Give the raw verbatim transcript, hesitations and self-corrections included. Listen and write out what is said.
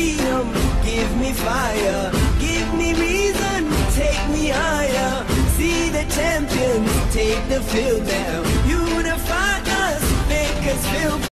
freedom, give me fire, give me reason, take me higher. See the champions take the field now, unify us, make us feel